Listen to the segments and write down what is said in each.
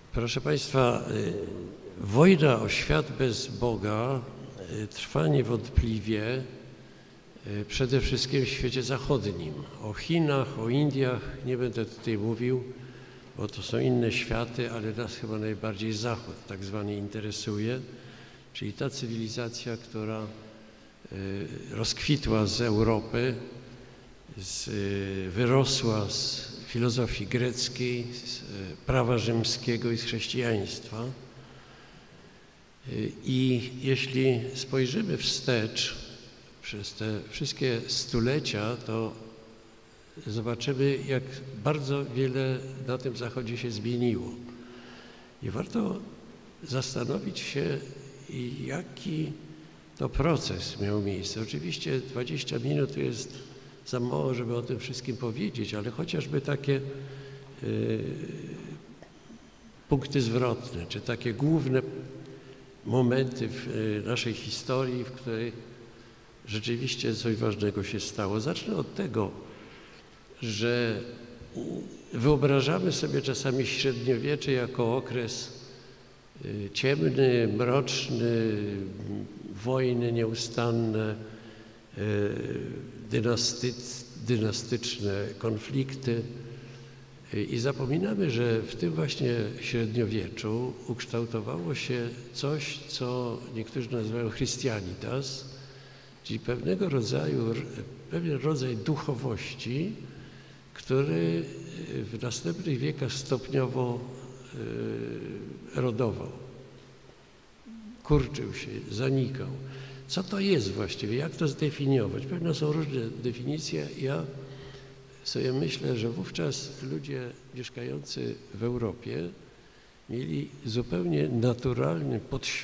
Proszę Państwa, wojna o świat bez Boga trwa niewątpliwie przede wszystkim w świecie zachodnim. O Chinach, o Indiach nie będę tutaj mówił, bo to są inne światy, ale nas chyba najbardziej Zachód tak zwany interesuje, czyli ta cywilizacja, która rozkwitła z Europy, wyrosła z filozofii greckiej, z prawa rzymskiego i z chrześcijaństwa. I jeśli spojrzymy wstecz przez te wszystkie stulecia, to zobaczymy, jak bardzo wiele na tym Zachodzie się zmieniło. I warto zastanowić się, jaki to proces miał miejsce. Oczywiście 20 minut to jest za mało, żeby o tym wszystkim powiedzieć, ale chociażby takie punkty zwrotne, czy takie główne momenty w naszej historii, w której rzeczywiście coś ważnego się stało. Zacznę od tego, że wyobrażamy sobie czasami średniowiecze jako okres ciemny, mroczny, wojny nieustanne, dynastyczne konflikty i zapominamy, że w tym właśnie średniowieczu ukształtowało się coś, co niektórzy nazywają Christianitas, czyli pewien rodzaj duchowości, który w następnych wiekach stopniowo erodował, kurczył się, zanikał. Co to jest właściwie? Jak to zdefiniować? Pewno są różne definicje. Ja sobie myślę, że wówczas ludzie mieszkający w Europie mieli zupełnie naturalne,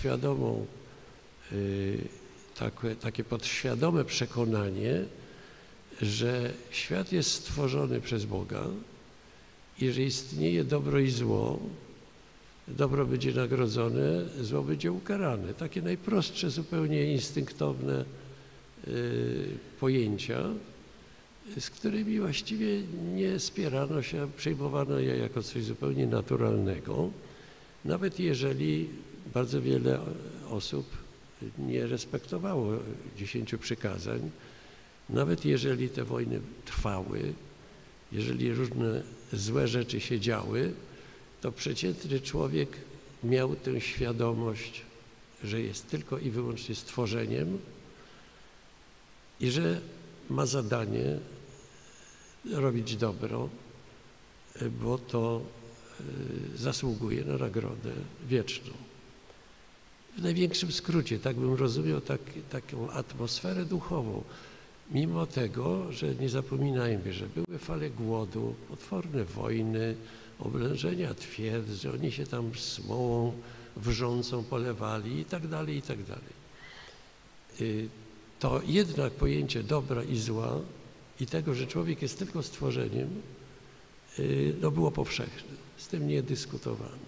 takie podświadome przekonanie, że świat jest stworzony przez Boga i że istnieje dobro i zło. Dobro będzie nagrodzone, zło będzie ukarane. Takie najprostsze, zupełnie instynktowne pojęcia, z którymi właściwie nie spierano się, a przyjmowano je jako coś zupełnie naturalnego, nawet jeżeli bardzo wiele osób nie respektowało 10 przykazań, nawet jeżeli te wojny trwały, jeżeli różne złe rzeczy się działy, to przeciętny człowiek miał tę świadomość, że jest tylko i wyłącznie stworzeniem i że ma zadanie robić dobro, bo to zasługuje na nagrodę wieczną. W największym skrócie, tak bym rozumiał taką atmosferę duchową. Mimo tego, że nie zapominajmy, że były fale głodu, potworne wojny, oblężenia twierdz, że oni się tam smołą wrzącą polewali i tak dalej, i tak dalej. To jednak pojęcie dobra i zła i tego, że człowiek jest tylko stworzeniem, no było powszechne. Z tym nie dyskutowano.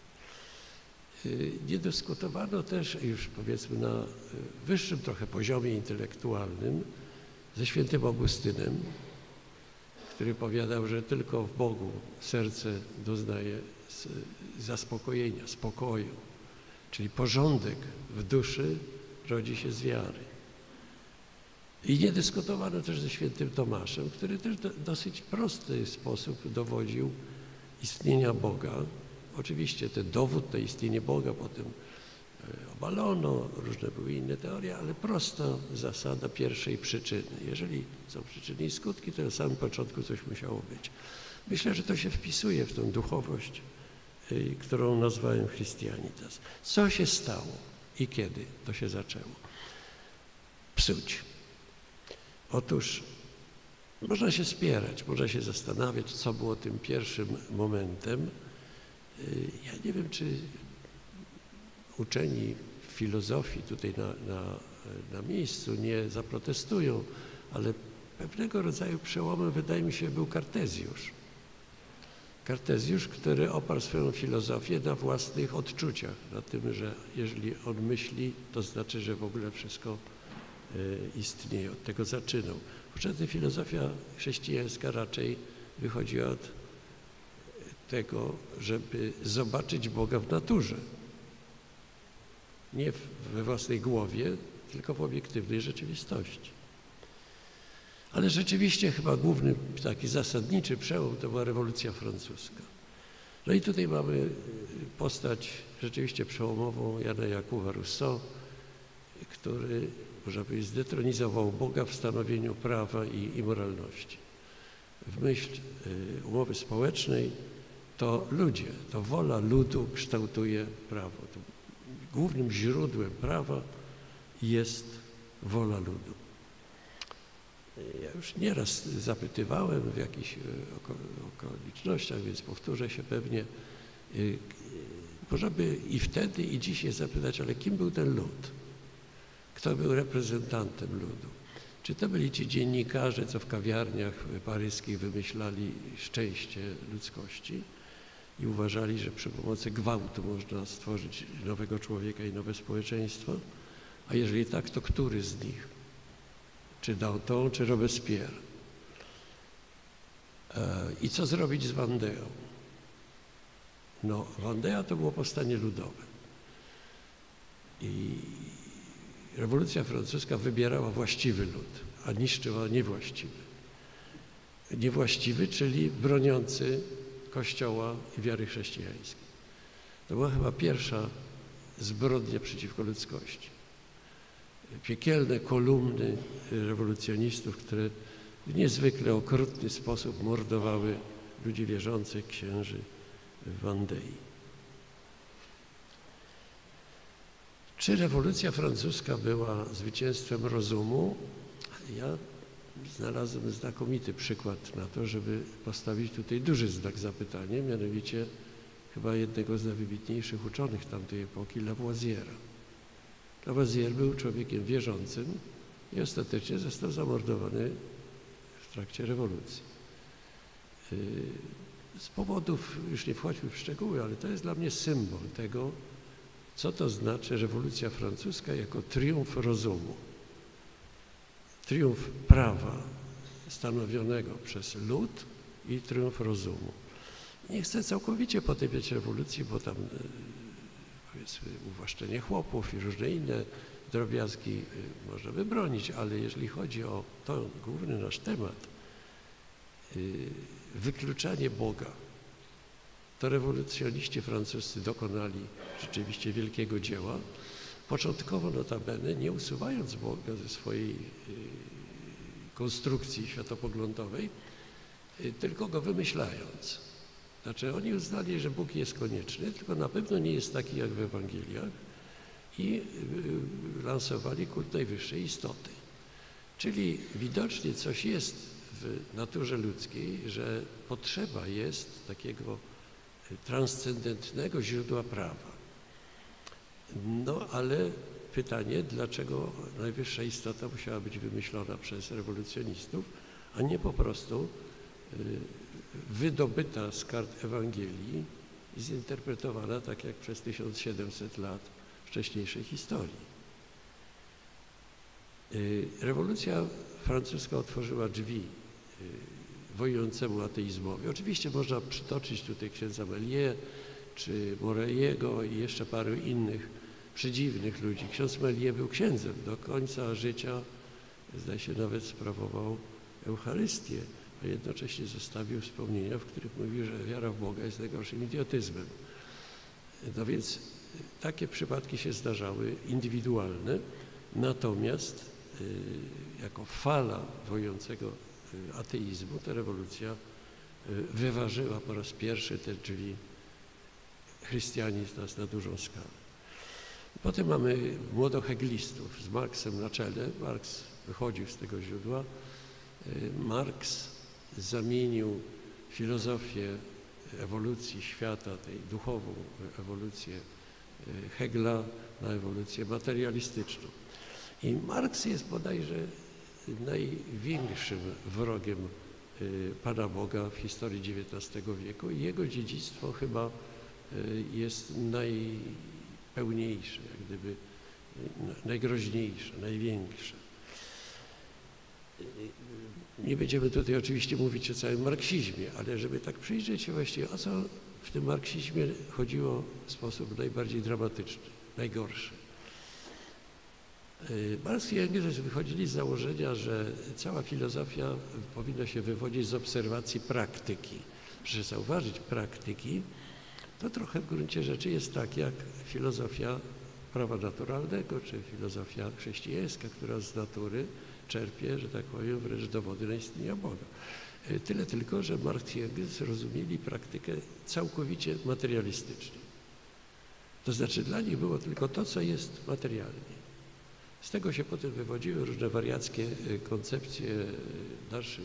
Nie dyskutowano też już powiedzmy na wyższym trochę poziomie intelektualnym ze świętym Augustynem, który powiadał, że tylko w Bogu serce doznaje zaspokojenia, spokoju, czyli porządek w duszy rodzi się z wiary. I nie dyskutowano też ze świętym Tomaszem, który też w dosyć prosty sposób dowodził istnienia Boga. Oczywiście ten dowód na istnienie Boga potem obalono, różne były inne teorie, ale prosta zasada pierwszej przyczyny. Jeżeli są przyczyny i skutki, to na samym początku coś musiało być. Myślę, że to się wpisuje w tę duchowość, którą nazwałem Christianitas. Co się stało i kiedy to się zaczęło psuć? Otóż można się spierać, można się zastanawiać, co było tym pierwszym momentem. Ja nie wiem, czy uczeni filozofii tutaj na miejscu nie zaprotestują, ale pewnego rodzaju przełomem, wydaje mi się, był Kartezjusz. Kartezjusz, który oparł swoją filozofię na własnych odczuciach, na tym, że jeżeli on myśli, to znaczy, że w ogóle wszystko istnieje. Od tego zaczynał. Poza tym filozofia chrześcijańska raczej wychodzi od tego, żeby zobaczyć Boga w naturze. Nie we własnej głowie, tylko w obiektywnej rzeczywistości. Ale rzeczywiście chyba główny taki zasadniczy przełom to była rewolucja francuska. No i tutaj mamy postać rzeczywiście przełomową Jana Jakuba Rousseau, który, można powiedzieć, zdetronizował Boga w stanowieniu prawa i moralności. W myśl umowy społecznej to ludzie, to wola ludu kształtuje prawo. To głównym źródłem prawa jest wola ludu. Ja już nieraz zapytywałem w jakichś okolicznościach, więc powtórzę się pewnie. Można by i wtedy, i dzisiaj zapytać, ale kim był ten lud? Kto był reprezentantem ludu? Czy to byli ci dziennikarze, co w kawiarniach paryskich wymyślali szczęście ludzkości i uważali, że przy pomocy gwałtu można stworzyć nowego człowieka i nowe społeczeństwo? A jeżeli tak, to który z nich? Czy Danton, czy Robespierre? I co zrobić z Wandeą? No, Wandea to było powstanie ludowe. I rewolucja francuska wybierała właściwy lud, a niszczyła niewłaściwy. Niewłaściwy, czyli broniący Kościoła i wiary chrześcijańskiej. To była chyba pierwsza zbrodnia przeciwko ludzkości. Piekielne kolumny rewolucjonistów, które w niezwykle okrutny sposób mordowały ludzi wierzących, księży w Wandei. Czy rewolucja francuska była zwycięstwem rozumu? Ja znalazłem znakomity przykład na to, żeby postawić tutaj duży znak zapytania, mianowicie chyba jednego z najwybitniejszych uczonych tamtej epoki, Lavoisiera. Lavoisier był człowiekiem wierzącym i ostatecznie został zamordowany w trakcie rewolucji. Z powodów, już nie wchodźmy w szczegóły, ale to jest dla mnie symbol tego, co to znaczy rewolucja francuska jako triumf rozumu. Triumf prawa stanowionego przez lud i triumf rozumu. Nie chcę całkowicie potępiać rewolucji, bo tam powiedzmy uwłaszczenie chłopów i różne inne drobiazgi można by bronić, ale jeżeli chodzi o to główny nasz temat, wykluczanie Boga, to rewolucjoniści francuscy dokonali rzeczywiście wielkiego dzieła, początkowo notabene nie usuwając Boga ze swojej konstrukcji światopoglądowej, tylko go wymyślając. Znaczy oni uznali, że Bóg jest konieczny, tylko na pewno nie jest taki jak w Ewangeliach i lansowali kult najwyższej istoty. Czyli widocznie coś jest w naturze ludzkiej, że potrzeba jest takiego transcendentnego źródła prawa. No ale pytanie, dlaczego najwyższa istota musiała być wymyślona przez rewolucjonistów, a nie po prostu wydobyta z kart Ewangelii i zinterpretowana tak jak przez 1700 lat wcześniejszej historii. Rewolucja francuska otworzyła drzwi wojującemu ateizmowi. Oczywiście można przytoczyć tutaj księdza Méliès czy Morelliego i jeszcze paru innych przedziwnych ludzi. Ksiądz Méliès był księdzem do końca życia, zdaje się nawet sprawował Eucharystię, a jednocześnie zostawił wspomnienia, w których mówił, że wiara w Boga jest najgorszym idiotyzmem. No więc takie przypadki się zdarzały, indywidualne, natomiast jako fala wojującego ateizmu ta rewolucja wyważyła po raz pierwszy te drzwi chrystianizm na dużą skalę. Potem mamy młodoheglistów z Marksem na czele. Marks wychodził z tego źródła. Marks zamienił filozofię ewolucji świata, tej duchową ewolucję Hegla na ewolucję materialistyczną. I Marks jest bodajże największym wrogiem Pana Boga w historii XIX wieku i jego dziedzictwo chyba jest najpełniejsze, jak gdyby najgroźniejsze, największe. Nie będziemy tutaj oczywiście mówić o całym marksizmie, ale żeby tak przyjrzeć się właściwie, o co w tym marksizmie chodziło w sposób najbardziej dramatyczny, najgorszy. Marks i Engels wychodzili z założenia, że cała filozofia powinna się wywodzić z obserwacji praktyki. Proszę zauważyć, praktyki to trochę w gruncie rzeczy jest tak jak filozofia prawa naturalnego, czy filozofia chrześcijańska, która z natury czerpie, że tak powiem, wręcz dowody na istnienie Boga. Tyle tylko, że Marks i Engels rozumieli praktykę całkowicie materialistycznie. To znaczy dla nich było tylko to, co jest materialnie. Z tego się potem wywodziły różne wariackie koncepcje naszych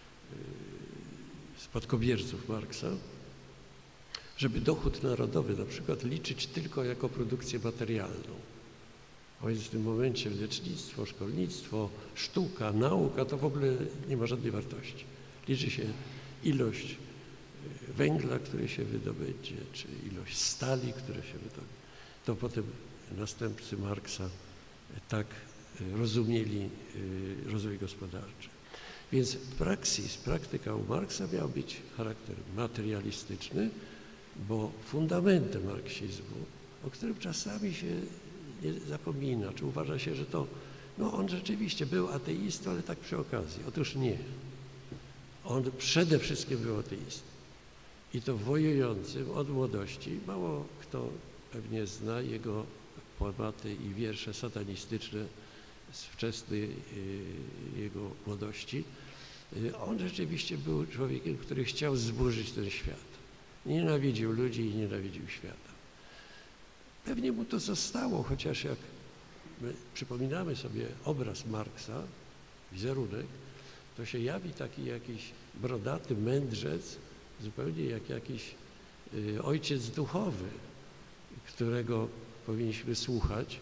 spadkobierców Marksa, żeby dochód narodowy na przykład liczyć tylko jako produkcję materialną. A więc w tym momencie lecznictwo, szkolnictwo, sztuka, nauka to w ogóle nie ma żadnej wartości. Liczy się ilość węgla, który się wydobędzie, czy ilość stali, które się wydobędzie. To potem następcy Marksa tak rozumieli rozwój gospodarczy. Więc praktyka u Marksa miała być charakter materialistyczny, bo fundamentem marksizmu, o którym czasami się nie zapomina, czy uważa się, że to, no on rzeczywiście był ateistą, ale tak przy okazji. Otóż nie. On przede wszystkim był ateistą. I to wojującym od młodości. Mało kto pewnie zna jego poematy i wiersze satanistyczne z wczesnej jego młodości. On rzeczywiście był człowiekiem, który chciał zburzyć ten świat. Nienawidził ludzi i nienawidził świata. Pewnie mu to zostało, chociaż jak my przypominamy sobie obraz Marksa, wizerunek, to się jawi taki jakiś brodaty mędrzec, zupełnie jak jakiś ojciec duchowy, którego powinniśmy słuchać.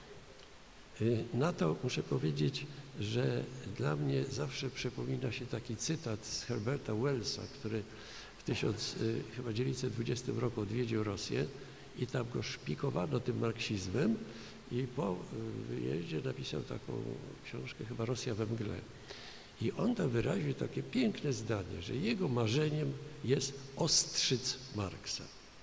Na to muszę powiedzieć, że dla mnie zawsze przypomina się taki cytat z Herberta Wellsa, który w 1920 roku odwiedził Rosję i tam go szpikowano tym marksizmem i po wyjeździe napisał taką książkę, chyba Rosja we mgle. I on tam wyraził takie piękne zdanie, że jego marzeniem jest ostrzyc Marksa.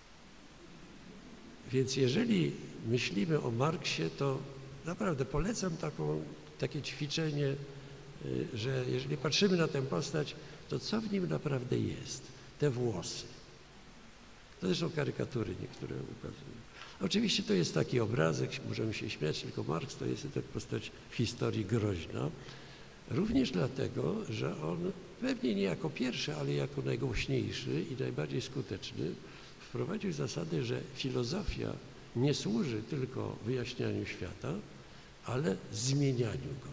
Więc jeżeli myślimy o Marksie, to naprawdę polecam takie ćwiczenie, że jeżeli patrzymy na tę postać, to co w nim naprawdę jest? Te włosy. To zresztą karykatury niektóre ukazują. Oczywiście to jest taki obrazek, możemy się śmiać, tylko Marks to jest tak postać w historii groźna. Również dlatego, że on pewnie nie jako pierwszy, ale jako najgłośniejszy i najbardziej skuteczny wprowadził zasadę, że filozofia nie służy tylko wyjaśnianiu świata, ale zmienianiu go.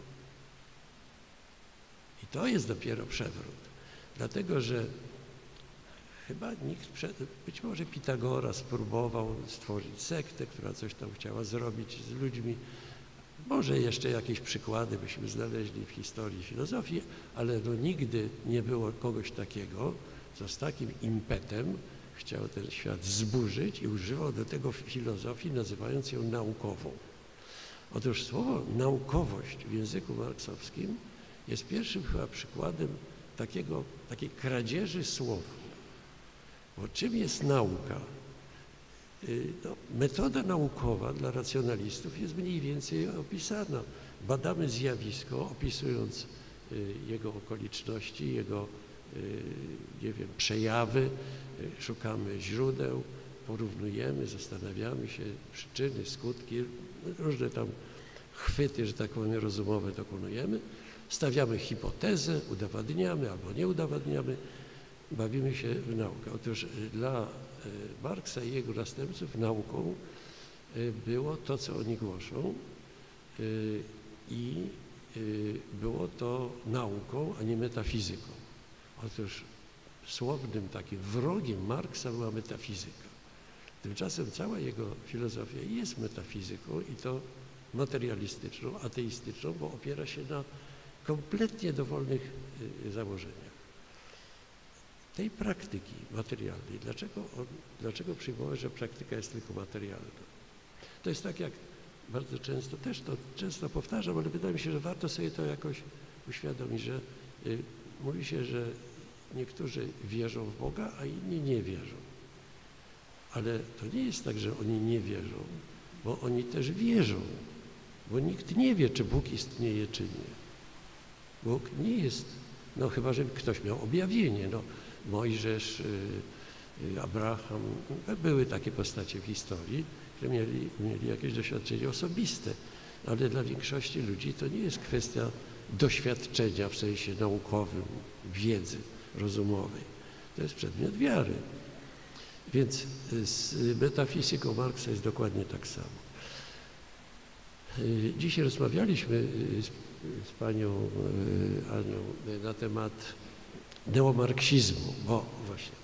I to jest dopiero przewrót. Dlatego, że chyba nikt, być może Pitagoras próbował stworzyć sektę, która coś tam chciała zrobić z ludźmi. Może jeszcze jakieś przykłady byśmy znaleźli w historii filozofii, ale no nigdy nie było kogoś takiego, co z takim impetem chciał ten świat zburzyć i używał do tego filozofii, nazywając ją naukową. Otóż słowo naukowość w języku marksowskim jest pierwszym chyba przykładem takiej kradzieży słów. Bo czym jest nauka? No, metoda naukowa dla racjonalistów jest mniej więcej opisana. Badamy zjawisko, opisując jego okoliczności, jego, nie wiem, przejawy, szukamy źródeł, porównujemy, zastanawiamy się, przyczyny, skutki, różne tam chwyty, że tak powiem, rozumowe dokonujemy, stawiamy hipotezę, udowadniamy albo nie udowadniamy, bawimy się w naukę. Otóż dla Marksa i jego następców nauką było to, co oni głoszą i było to nauką, a nie metafizyką. Otóż słownym takim wrogiem Marksa była metafizyka. Tymczasem cała jego filozofia jest metafizyką i to materialistyczną, ateistyczną, bo opiera się na kompletnie dowolnych założeniach. Tej praktyki materialnej, dlaczego przyjmować, że praktyka jest tylko materialna? To jest tak jak bardzo często, też to często powtarzam, ale wydaje mi się, że warto sobie to jakoś uświadomić, że Mówi się, że niektórzy wierzą w Boga, a inni nie wierzą. Ale to nie jest tak, że oni nie wierzą, bo oni też wierzą, bo nikt nie wie, czy Bóg istnieje, czy nie. Bóg nie jest, no chyba, że ktoś miał objawienie, no Mojżesz, Abraham, były takie postacie w historii, które mieli jakieś doświadczenie osobiste, ale dla większości ludzi to nie jest kwestia doświadczenia w sensie naukowym, wiedzy rozumowej. To jest przedmiot wiary. Więc z metafizyką Marksa jest dokładnie tak samo. Dzisiaj rozmawialiśmy z panią Anią na temat neomarksizmu, bo właśnie...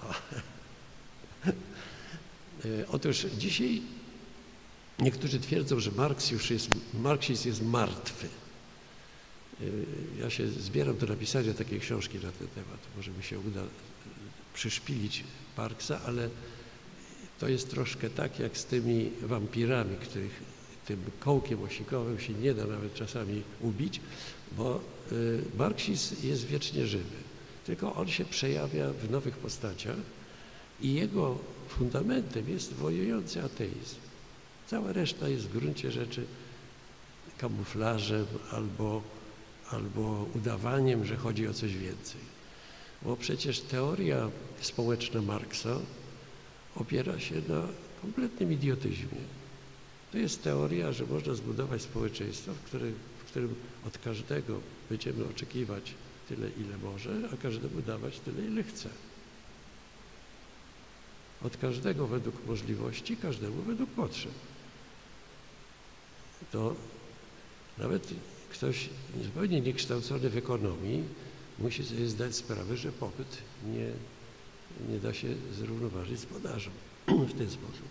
Otóż dzisiaj niektórzy twierdzą, że marksizm jest martwy. Ja się zbieram do napisania takiej książki na ten temat. Może mi się uda przyszpilić Marksa, ale to jest troszkę tak jak z tymi wampirami, których tym kołkiem osikowym się nie da nawet czasami ubić, bo marksizm jest wiecznie żywy. Tylko on się przejawia w nowych postaciach i jego fundamentem jest wojujący ateizm. Cała reszta jest w gruncie rzeczy kamuflażem albo udawaniem, że chodzi o coś więcej. Bo przecież teoria społeczna Marksa opiera się na kompletnym idiotyzmie. To jest teoria, że można zbudować społeczeństwo, w którym od każdego będziemy oczekiwać tyle, ile może, a każdemu dawać tyle, ile chce. Od każdego według możliwości, każdemu według potrzeb. To nawet ktoś zupełnie niekształcony w ekonomii musi sobie zdać sprawę, że popyt nie da się zrównoważyć z podażą w ten sposób.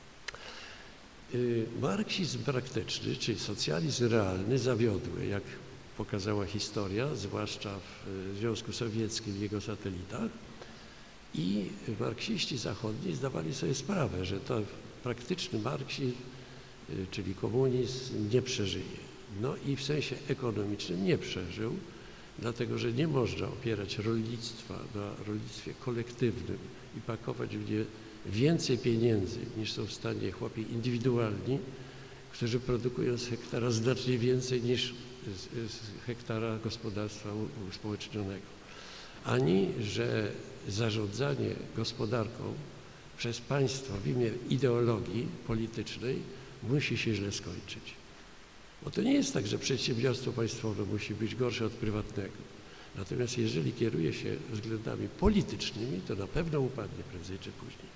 Marksizm praktyczny, czyli socjalizm realny, zawiodły, jak pokazała historia, zwłaszcza w Związku Sowieckim i jego satelitach. I marksiści zachodni zdawali sobie sprawę, że to praktyczny marksizm, czyli komunizm, nie przeżyje. No i w sensie ekonomicznym nie przeżył, dlatego że nie można opierać rolnictwa na rolnictwie kolektywnym i pakować w nie więcej pieniędzy niż są w stanie chłopi indywidualni, którzy produkują z hektara znacznie więcej niż z hektara gospodarstwa uspołecznionego. Ani że zarządzanie gospodarką przez państwo w imię ideologii politycznej musi się źle skończyć. Bo to nie jest tak, że przedsiębiorstwo państwowe musi być gorsze od prywatnego. Natomiast jeżeli kieruje się względami politycznymi, to na pewno upadnie prędzej czy później.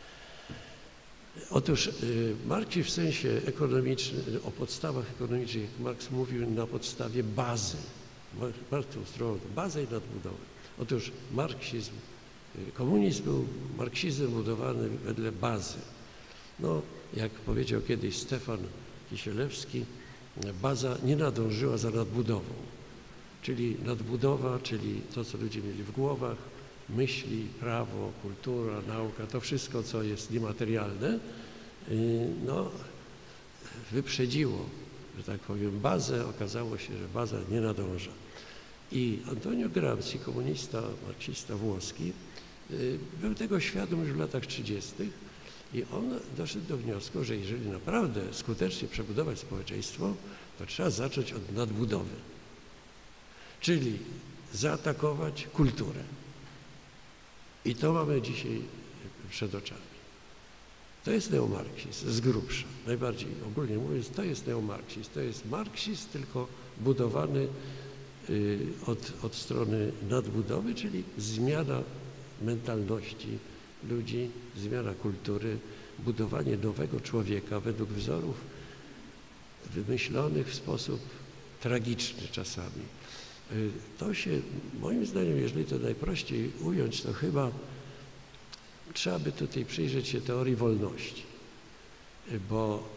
Otóż marksizm w sensie ekonomicznym, o podstawach ekonomicznych, jak Marks mówił, na podstawie bazy. Marks ustroił bazę i nadbudowę. Otóż komunizm był marksizmem budowany wedle bazy. No, jak powiedział kiedyś Stefan Kisielewski, baza nie nadążyła za nadbudową. Czyli nadbudowa, czyli to, co ludzie mieli w głowach, myśli, prawo, kultura, nauka, to wszystko, co jest niematerialne, no, wyprzedziło, że tak powiem, bazę. Okazało się, że baza nie nadąża. I Antonio Gramsci, komunista, marksista włoski, był tego świadom już w latach 30. i on doszedł do wniosku, że jeżeli naprawdę skutecznie przebudować społeczeństwo, to trzeba zacząć od nadbudowy, czyli zaatakować kulturę. I to mamy dzisiaj przed oczami. To jest neomarksizm z grubsza. Najbardziej ogólnie mówiąc, to jest neomarksizm. To jest marksizm, tylko budowany od strony nadbudowy, czyli zmiana mentalności ludzi, zmiana kultury, budowanie nowego człowieka według wzorów wymyślonych w sposób tragiczny czasami. To się, moim zdaniem, jeżeli to najprościej ująć, to chyba trzeba by tutaj przyjrzeć się teorii wolności, bo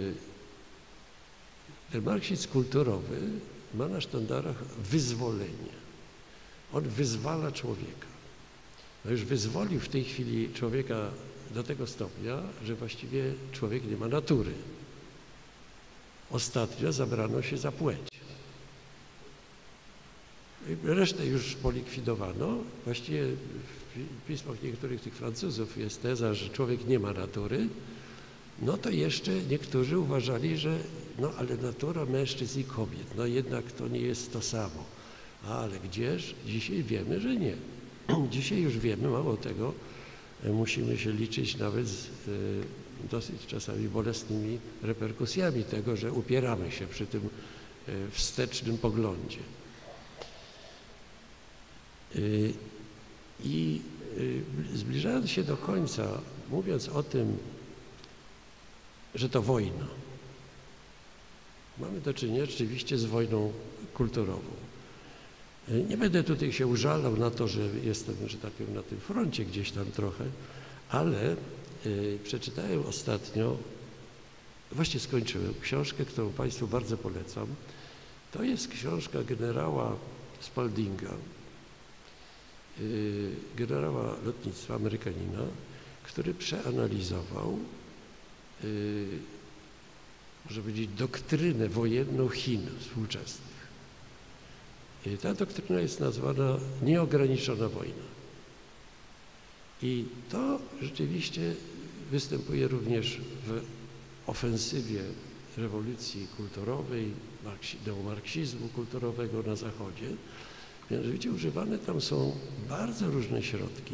ten marksizm kulturowy ma na sztandarach wyzwolenie. On wyzwala człowieka. No już wyzwolił w tej chwili człowieka do tego stopnia, że właściwie człowiek nie ma natury. Ostatnio zabrano się za płeć. Resztę już polikwidowano. Właściwie w pismach niektórych tych Francuzów jest teza, że człowiek nie ma natury. No to jeszcze niektórzy uważali, że no ale natura mężczyzn i kobiet, no jednak to nie jest to samo. Ale gdzież? Dzisiaj wiemy, że nie. Dzisiaj już wiemy, mało tego, musimy się liczyć nawet z dosyć czasami bolesnymi reperkusjami tego, że upieramy się przy tym wstecznym poglądzie. I zbliżając się do końca, mówiąc o tym, że to wojna, mamy do czynienia rzeczywiście z wojną kulturową. Nie będę tutaj się użalał na to, że jestem, że tak powiem, na tym froncie gdzieś tam trochę, ale przeczytałem ostatnio, właśnie skończyłem książkę, którą Państwu bardzo polecam. To jest książka generała Spaldinga, generała lotnictwa Amerykanina, który przeanalizował, można powiedzieć, doktrynę wojenną Chin współczesnych. Ta doktryna jest nazwana nieograniczona wojna. I to rzeczywiście występuje również w ofensywie rewolucji kulturowej, neomarksizmu kulturowego na Zachodzie. Mianowicie używane tam są bardzo różne środki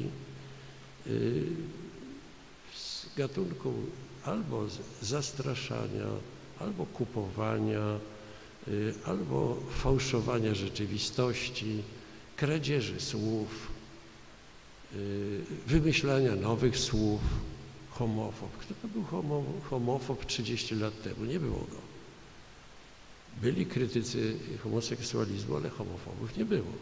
z gatunku albo zastraszania, albo kupowania, albo fałszowania rzeczywistości, kradzieży słów, wymyślania nowych słów, homofob. Kto to był homofob 30 lat temu? Nie było go. Byli krytycy homoseksualizmu, ale homofobów nie było.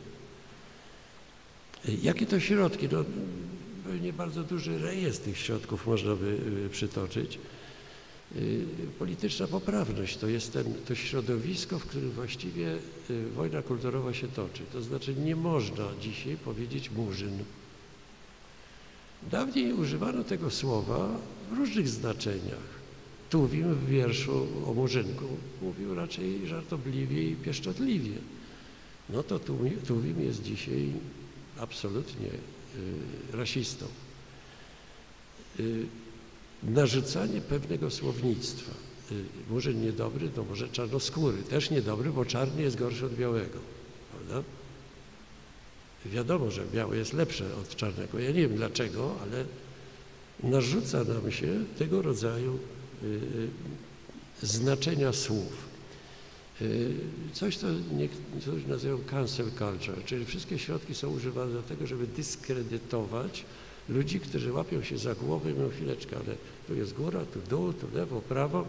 Jakie to środki? No, pewnie bardzo duży rejestr tych środków można by przytoczyć. Polityczna poprawność to jest to środowisko, w którym właściwie wojna kulturowa się toczy. To znaczy nie można dzisiaj powiedzieć murzyn. Dawniej używano tego słowa w różnych znaczeniach. Tuwim w wierszu o murzynku mówił raczej żartobliwie i pieszczotliwie. No to Tuwim jest dzisiaj absolutnie rasistą. Narzucanie pewnego słownictwa. Murzyn niedobry, no może czarnoskóry. Też niedobry, bo czarny jest gorszy od białego. Prawda? Wiadomo, że białe jest lepsze od czarnego. Ja nie wiem dlaczego, ale narzuca nam się tego rodzaju znaczenia słów. Coś, co niektórzy nazywają cancel culture, czyli wszystkie środki są używane do tego, żeby dyskredytować ludzi, którzy łapią się za głowę i mówią, chwileczkę, ale tu jest góra, tu dół, tu lewo, prawo.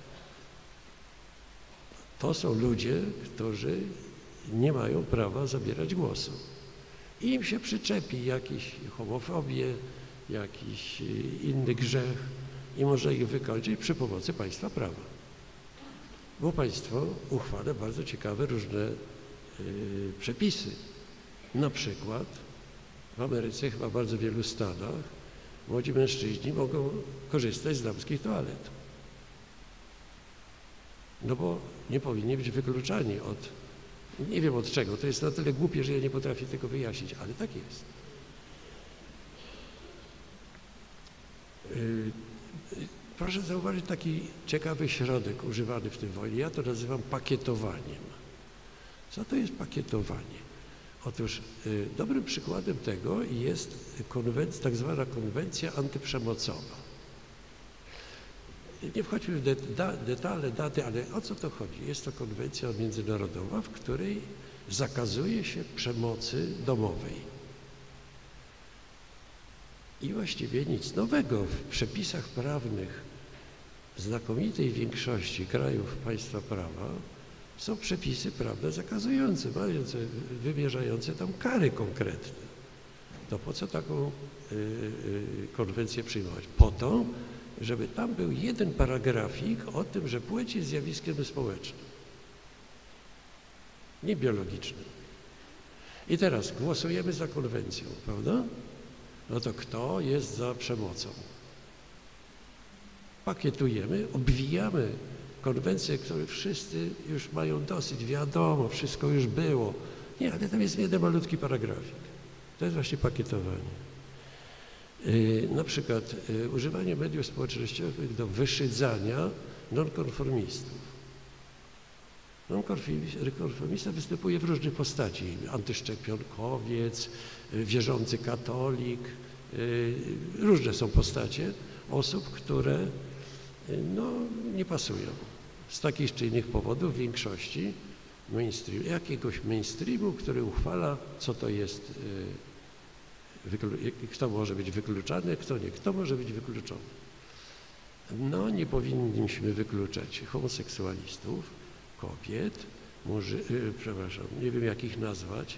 To są ludzie, którzy nie mają prawa zabierać głosu. I im się przyczepi jakiś homofobię, jakiś inny grzech i może ich wykończyć przy pomocy państwa prawa. Bo państwo uchwala bardzo ciekawe różne przepisy. Na przykład w Ameryce, chyba w bardzo wielu stanach, młodzi mężczyźni mogą korzystać z damskich toalet. No bo nie powinni być wykluczani od, nie wiem od czego, to jest na tyle głupie, że ja nie potrafię tego wyjaśnić, ale tak jest. Proszę zauważyć taki ciekawy środek używany w tym wojnie. Ja to nazywam pakietowaniem. Co to jest pakietowanie? Otóż dobrym przykładem tego jest tak zwana konwencja antyprzemocowa. Nie wchodźmy w detale, daty, ale o co to chodzi? Jest to konwencja międzynarodowa, w której zakazuje się przemocy domowej. I właściwie nic nowego w przepisach prawnych znakomitej większości krajów państwa prawa są przepisy prawne zakazujące, wymierzające tam kary konkretne. To po co taką konwencję przyjmować? Po to, żeby tam był jeden paragrafik o tym, że płeć jest zjawiskiem społecznym, nie biologicznym. I teraz głosujemy za konwencją, prawda? No to kto jest za przemocą? Pakietujemy, obwijamy konwencje, które wszyscy już mają dosyć, wiadomo, wszystko już było. Nie, ale tam jest jeden malutki paragrafik. To jest właśnie pakietowanie. Na przykład używanie mediów społecznościowych do wyszydzania nonkonformistów. Nonkonformista występuje w różnych postaci. Antyszczepionkowiec, wierzący katolik. Różne są postacie osób, które nie pasują. Z takich czy innych powodów w większości jakiegoś mainstreamu, który uchwala, co to jest, kto może być wykluczany, kto nie, kto może być wykluczony. Nie powinniśmy wykluczać homoseksualistów, kobiet, przepraszam, nie wiem jak ich nazwać,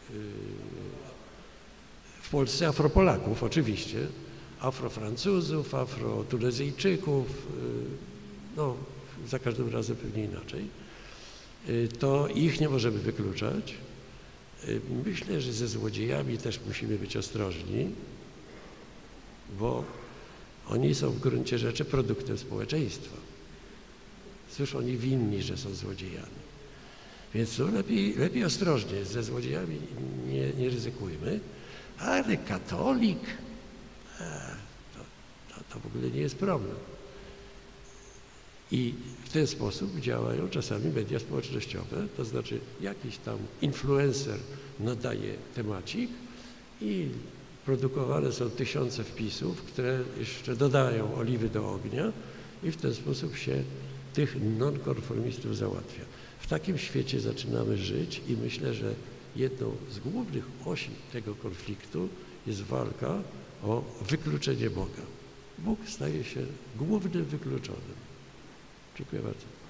w Polsce Afropolaków oczywiście, Afrofrancuzów, Afrotunezyjczyków, za każdym razem pewnie inaczej, to ich nie możemy wykluczać. Myślę, że ze złodziejami też musimy być ostrożni, bo oni są w gruncie rzeczy produktem społeczeństwa. Cóż oni winni, że są złodziejami. Więc lepiej ostrożnie, ze złodziejami nie ryzykujmy, ale katolik, to w ogóle nie jest problem. I w ten sposób działają czasami media społecznościowe, to znaczy jakiś tam influencer nadaje temacik i produkowane są tysiące wpisów, które jeszcze dodają oliwy do ognia i w ten sposób się tych nonkonformistów załatwia. W takim świecie zaczynamy żyć i myślę, że jedną z głównych osi tego konfliktu jest walka o wykluczenie Boga. Bóg staje się głównym wykluczonym. Dziękuję bardzo.